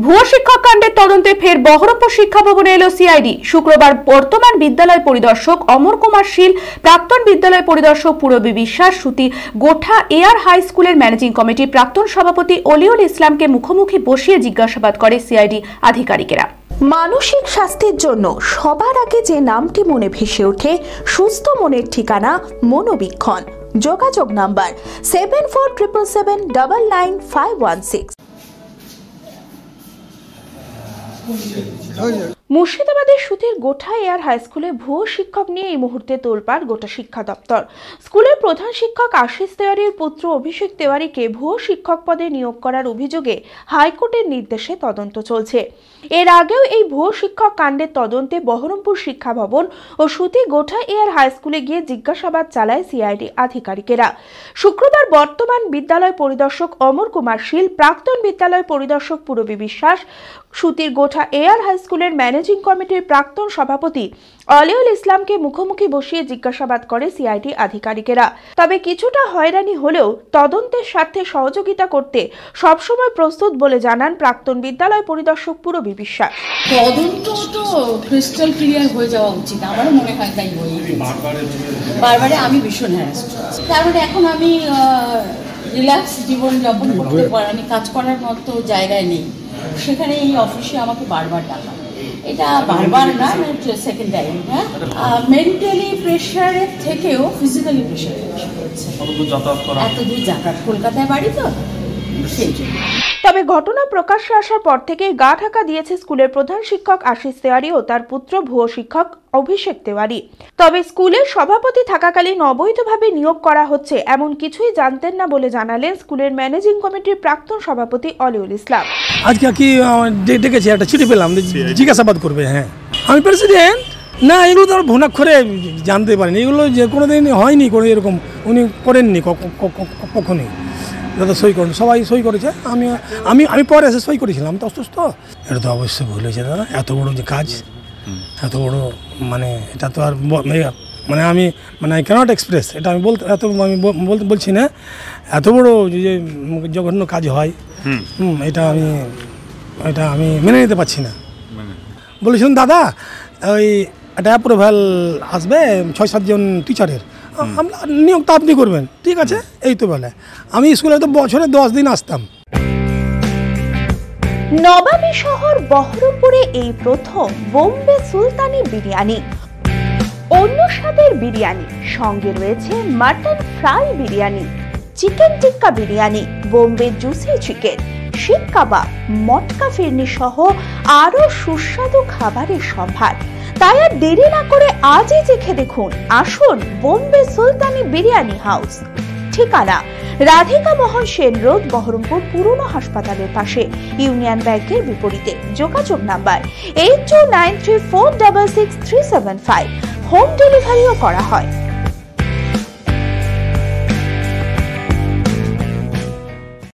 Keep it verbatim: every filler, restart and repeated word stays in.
ভুয়ো শিক্ষক কাণ্ডের তদন্তে ফের বহরমপুর শিক্ষা ভবনে এলো সিআইডি। শুক্রবার বর্তমান বিদ্যালয় পরিদর্শক অমর কুমার শীল, প্রাক্তন বিদ্যালয় পরিদর্শক পূরবী বিশ্বাস, সুতি গোঠা এয়ার হাই স্কুলের ম্যানেজিং কমিটির প্রাক্তন সভাপতি অলিউল ইসলামকে মুখোমুখি বসিয়ে জিজ্ঞাসাবাদ করে সিআইডি আধিকারিকেরা। মানসিক স্বাস্থ্যের জন্য সবার আগে যে নামটি মনে ভেসে ওঠে, সুস্থ মনের ঠিকানা মনোবীক্ষণ। যোগাযোগ number seven four triple seven double nine five one six. মুর্শিদাবাদের সুতির গোঠা এয়ার হাই স্কুলে ভুয়ো শিক্ষক নিয়ে এই মুহূর্তে তোলপাড় গোটা শিক্ষা দপ্তর। স্কুলের প্রধান শিক্ষক আশিস তেওয়ারির পুত্র অভিষেক তেওয়ারিকে ভুয়ো শিক্ষক পদে নিয়োগ করার অভিযোগে হাইকোর্টের নির্দেশে তদন্ত চলছে। এর আগেও এই ভুয়ো শিক্ষক কাণ্ডের তদন্তে বহরমপুর শিক্ষা ভবন ও সুতি গোঠা এয়ার হাই স্কুলে গিয়ে জিজ্ঞাসাবাদ চালায় সিআইডি আধিকারিকেরা। শুক্রবার বর্তমান বিদ্যালয় পরিদর্শক অমর কুমার শীল, প্রাক্তন বিদ্যালয় পরিদর্শক পূরবী বিশ্বাস, সুতির গোঠা এয়ার হাই স্কুলের ম্যানেজিং কমিটির প্রাক্তন সভাপতি অলিউল ইসলামকে মুখোমুখি বসিয়ে জিজ্ঞাসাবাদ করে সিআইডি আধিকারিকেরা। তবে কিছুটা হয়রানি হলেও তদন্তের স্বার্থে সহযোগিতা করতে সবসময় প্রস্তুত বলে জানান প্রাক্তন বিদ্যালয় পরিদর্শক পূরবী বিশ্বাস। তদন্ত তো ক্রিস্টাল ক্লিয়ার হয়ে যাওয়া উচিত, আমারও মনে হয় তাই হয়ে বারবারে আমি ভীষণ হ্যারাস্ট। তারপরে এখন আমি রিল্যাক্স জীবন যাপন করতে পারি, কাজ করার মতো জায়গায় নেই, সেখানে এই অফিসে আমাকে বারবার ডাকা। এটা বারবার না, সেকেন্ড টাইম। হ্যাঁ, মেন্টালি প্রেশারের থেকেও ফিজিক্যালি প্রেশার হচ্ছে। এত দূর যাতায়াত, কলকাতায় বাড়ি তো, সেই জন্য। তবে ঘটনা প্রকাশ্যে আসার পর থেকে গা ঢাকা দিয়েছে স্কুলের প্রধান শিক্ষক আশিস তেওয়ারি ও তার পুত্র ভুয়ো শিক্ষক অভিষেক তেওয়ারি। তবে স্কুলের সভাপতি থাকাকালীন অবৈধভাবে নিয়োগ করা হচ্ছে এমন কিছুই জানতেন না বলে জানালেন স্কুলের ম্যানেজিং কমিটির প্রাক্তন সভাপতি অলিউল ইসলাম। আজকে কি ডেকেছে, একটা চিঠি পেলাম, জিজ্ঞাসাবাদ করবে। হ্যাঁ, আমি প্রেসিডেন্ট না, এগুলো তো ভুনাক্ষরে জানতে পারিনি, এগুলো যে কোনোদিন হয়নি, কোনো এরকম উনি করেননি কখনই। দাদা সই করেন, সবাই সই করেছে, আমি আমি আমি পরে এসে সই করেছিলাম, আমি তো অসুস্থ। এটা তো অবশ্যই ভুল হয়েছে দাদা, এত বড় যে কাজ, এত বড়, মানে এটা তো আর মানে আমি মানে আই ক্যানট এক্সপ্রেস, এটা আমি বলতে এত আমি বলতে বলছি না, এত বড় যে জঘন্য কাজ হয়, হুম এটা আমি এটা আমি মেনে নিতে পারছি না। বলেছিলাম দাদা ওই একটা অ্যাপ্রুভাল আসবে ছয় সাতজন টিচারের, আমরা নিয়োগ তো আপনি করবেন, ঠিক আছে। এই তো বলে আমি স্কুলে তো বছরে দশ দিন আসতাম। নবাবী শহর বহরমপুরে এই প্রথম বোম্বে সুলতানি বিরিয়ানি। অন্য স্বাদের বিরিয়ানি, সঙ্গে রয়েছে mutton fry biryani, chicken tikka biryani, Bombay juicy chicken, seekh kebab, মটকা ফিরনি সহ আরো সুস্বাদু খাবারের সম্ভার। তাই আর দেরি না করে আজই চেখে দেখুন। আসুন বোম্বে সুলতানি বিরিয়ানি হাউস। ঠিকানা রাধিকা মোহন সেন রোড, বহরমপুর পুরনো হাসপাতালের পাশে, ইউনিয়ন ব্যাংকের বিপরীতে। যোগাযোগ number eight two nine three four double six three seven five. Home ডেলিভারিও করা হয়।